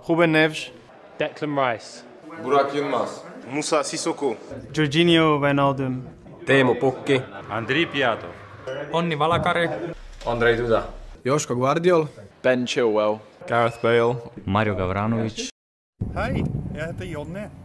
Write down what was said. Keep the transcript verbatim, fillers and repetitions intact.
Ruben Neves. Declan Rice. Burak Yılmaz. Musa Sissoko. Jorginho Wijnaldum. Teemu Pukki. Andriy Piatov. Onni Valakari. Andrei Duda. Joško Guardiol. Ben Chilwell. Gareth Bale. Mario Gavranović. Hej, jeg hedder Jonne.